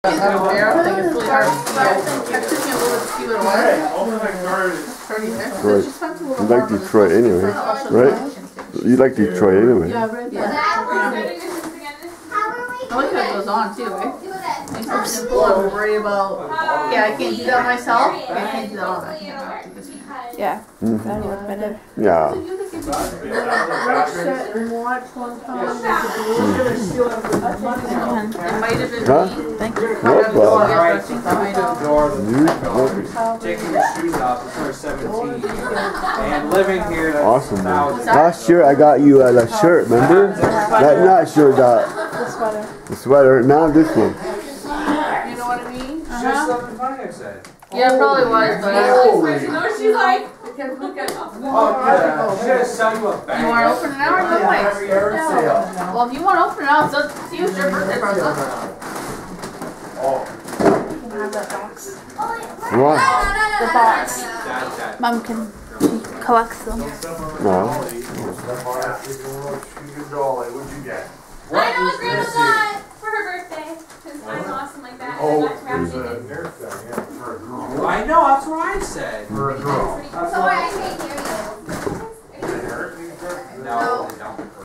I think it's really hard. It took me a little bit to see what it was. You like Detroit anyway, right? You like Detroit anyway. Yeah, I like how it goes on too, right? It's so simple. I'm worried about, yeah, I can't do that myself. I can't do that on my hand. Yeah, that'll work better. Yeah. It might have been Huh? me. Thank you. No problem. Taking your shoes off before 17 and living here. That's Awesome, man. Last year I got you a shirt, remember? Not shirt, the sweater. Now this one. You know what I mean? just something funny I said. Yeah, it probably was, but She's like, Oh, yeah. Should have sell you a bag. you want to open it now or no way? Well, if you want to open it now, it's up to you. It's your birthday present. What? The box. Mom can collect them. No. I know what Grandma got for her birthday. Because I'm awesome like that. Oh, And that's there's crafted. a nerf gun, yeah, for a girl. I know, that's what I said. For a girl. So I can't hear